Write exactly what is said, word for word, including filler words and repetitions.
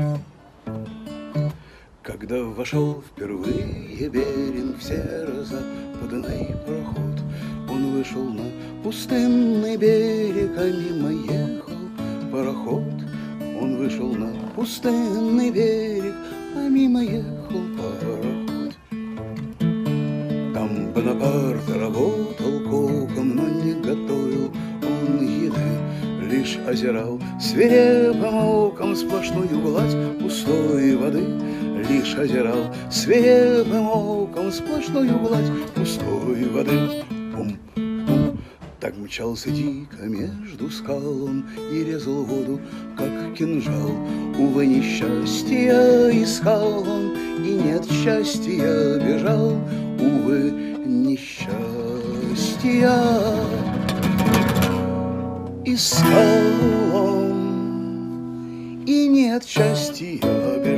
Когда вошел впервые Беринг в северо-западный проход, он вышел на пустынный берег, а мимо ехал пароход. Он вышел на пустынный берег, а мимо ехал пароход. Там Бонапарт работал коком, но не готовил он еды, лишь озирал свирепым оком сплошную гладь пустой воды. Лишь озирал свирепым оком сплошную гладь пустой воды. Пум-пум. Так мчался дико между скал он и резал воду, как кинжал. Увы, несчастья искал он, и нет счастья бежал. Увы, несчастья искал он, и нет счастья бежал.